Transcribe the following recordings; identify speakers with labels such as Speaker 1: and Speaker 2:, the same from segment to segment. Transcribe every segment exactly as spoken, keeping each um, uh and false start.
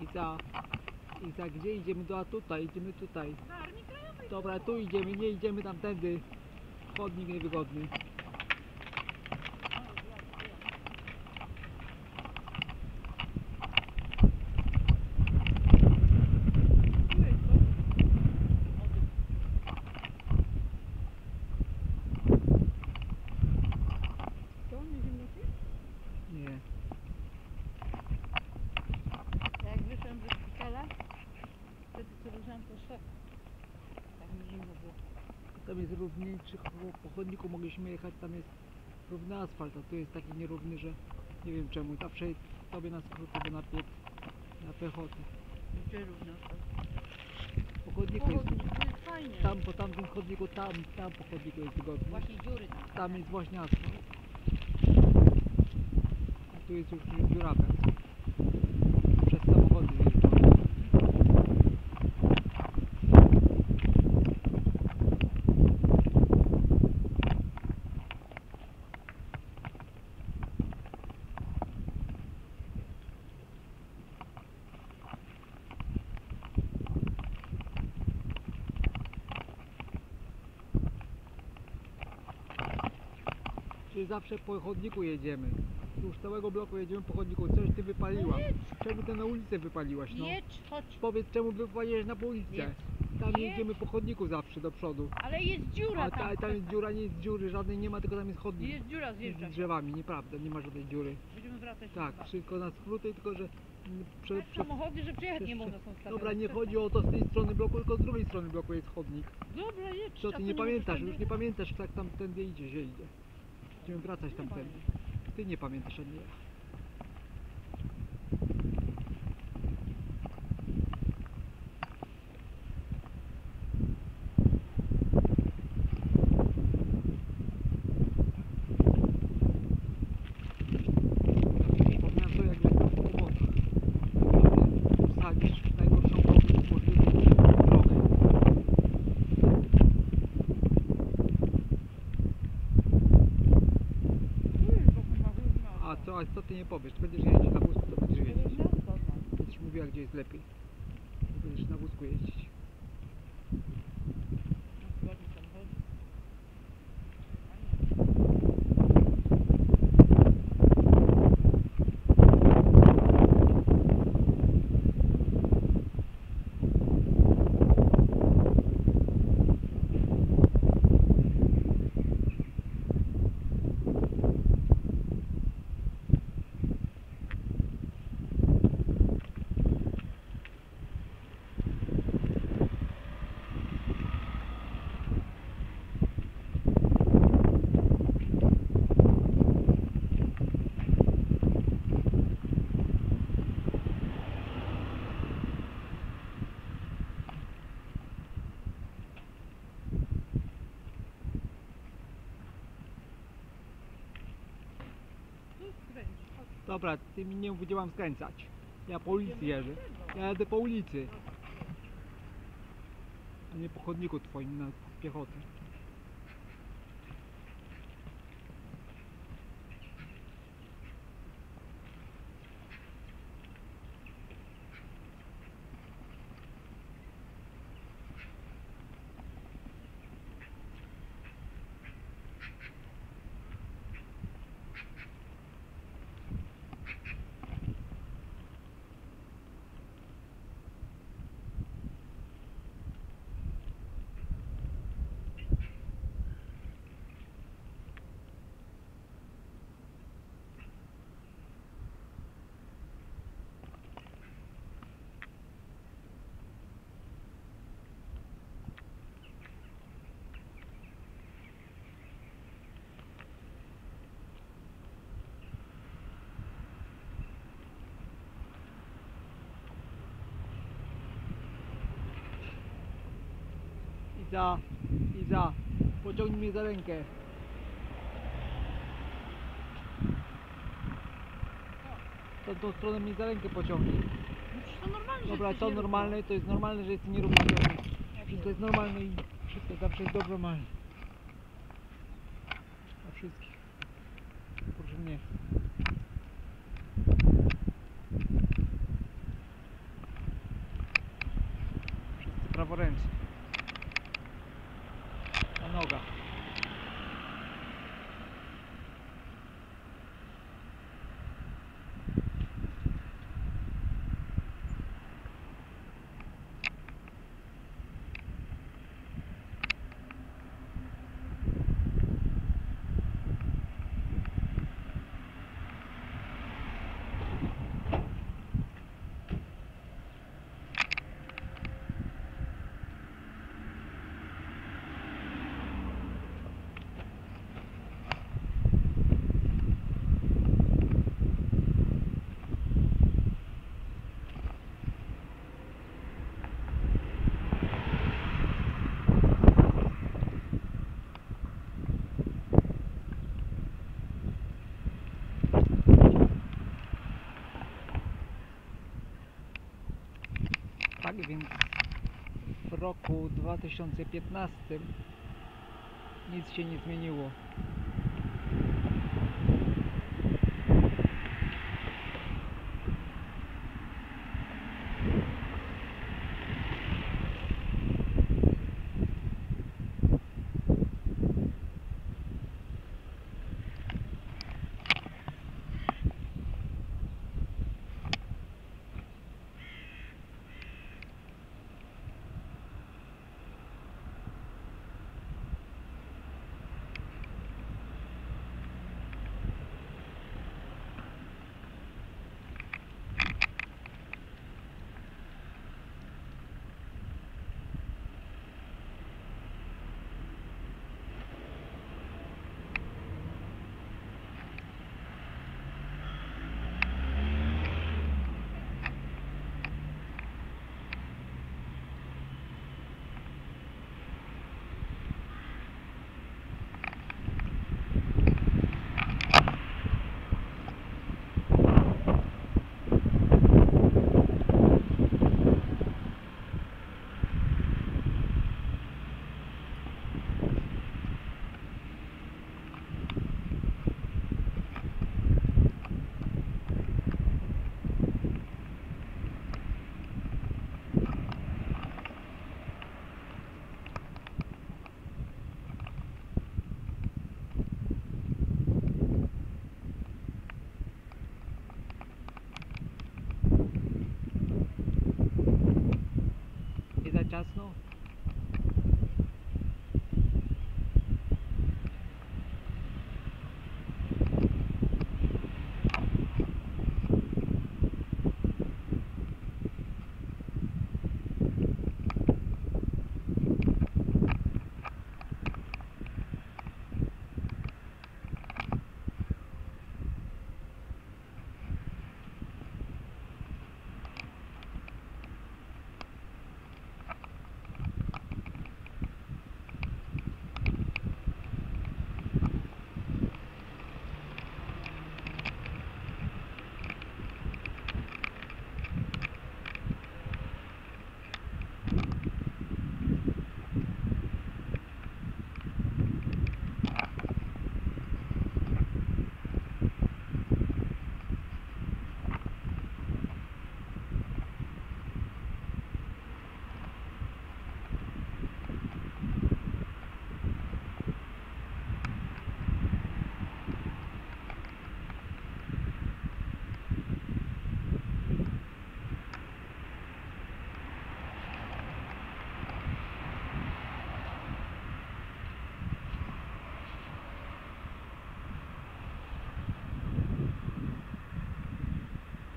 Speaker 1: Iza, Iza, gdzie idziemy? Do, tutaj, idziemy tutaj.
Speaker 2: Na Armii Krajowej.
Speaker 1: Dobra, tu idziemy, nie idziemy tamtędy. Chodnik niewygodny.
Speaker 2: To nie zimno ci?
Speaker 1: Nie.
Speaker 2: Jak wyszłam ze szpitala, wtedy co leżałam po szef. Tak mi zimno było.
Speaker 1: Tam jest równiejszy, po chodniku mogliśmy jechać, tam jest równy asfalt, a tu jest taki nierówny, że nie wiem czemu. Zawsze tobie na skróty, bo na piec, na pechotę.
Speaker 2: Gdzie równo to?
Speaker 1: Po chodniku jest,
Speaker 2: To jest fajnie.
Speaker 1: tam po tamtym chodniku, tam, tam po chodniku jest wygodnie.
Speaker 2: Właśnie dziury tam.
Speaker 1: Tam jest właśnie asfalt. A tu jest już dziurawe. Przez samochody jeżdżą. Czyli zawsze po chodniku jedziemy. Już całego bloku jedziemy po chodniku. Coś ty wypaliła.
Speaker 2: No jedź.
Speaker 1: Czemu ty na ulicę wypaliłaś, no?
Speaker 2: Jedź, chodź.
Speaker 1: Powiedz, czemu wypaliłeś na ulicę.
Speaker 2: Jedź.
Speaker 1: Tam
Speaker 2: Jedź.
Speaker 1: jedziemy po chodniku zawsze do przodu.
Speaker 2: Ale jest dziura
Speaker 1: A
Speaker 2: tam.
Speaker 1: ta, tam jest dziura, nie jest dziury, żadnej nie ma, tylko tam jest chodnik.
Speaker 2: Jest dziura,
Speaker 1: Z
Speaker 2: zjeżdża się.
Speaker 1: drzewami, nieprawda, nie ma żadnej dziury.
Speaker 2: Będziemy wracać.
Speaker 1: Tak,
Speaker 2: na
Speaker 1: wszystko na skróty, tylko że... mm, Prze,
Speaker 2: Tak,
Speaker 1: prze,
Speaker 2: samochody, że przyjechać nie
Speaker 1: prze-
Speaker 2: można są stawiać.
Speaker 1: Dobra, nie chodzi o to z tej strony bloku, tylko z drugiej strony bloku jest chodnik.
Speaker 2: Dobra, jedź.
Speaker 1: Co
Speaker 2: a
Speaker 1: ty
Speaker 2: to
Speaker 1: nie pamiętasz,
Speaker 2: możesz
Speaker 1: już
Speaker 2: tam
Speaker 1: nie pamiętasz, jak tam tędy idzie, że idzie. Będziemy wracać
Speaker 2: Nie
Speaker 1: tamtędy.
Speaker 2: pamiętam.
Speaker 1: Ty nie pamiętasz, a nie ja. Przypominam to, jak żeśmy w kłopotach. Wsadzisz w najgorszą możliwą drogę. A co, a co ty nie powiesz? Będziesz jeździć na wózku, to będziesz jeździć. Będziesz mówiła, gdzie jest lepiej. Będziesz na wózku jeździć. Dobra, ty mi nie mów, gdzie mam skręcać. Ja po ulicy jeżdżę. Ja jadę po ulicy. A nie po chodniku twoim na piechotę. Iza, Iza, pociągnij mnie za rękę. To tą stronę mnie za rękę pociągnij.
Speaker 2: No przecież to normalne, że
Speaker 1: Dobra,
Speaker 2: jesteś
Speaker 1: to
Speaker 2: nierówno.
Speaker 1: normalne, to jest normalne, że jest nierównomierny. Wszystko jest normalne i wszystko zawsze jest dobrze normalne. Dla wszystkich. Proszę mnie. praworęczny. Na nogach. Tak więc w roku dwa tysiące piętnastym nic się nie zmieniło. Nie za ciasno?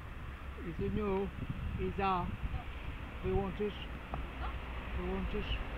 Speaker 1: Izyniu, Iza, wyłączysz? Wyłączysz?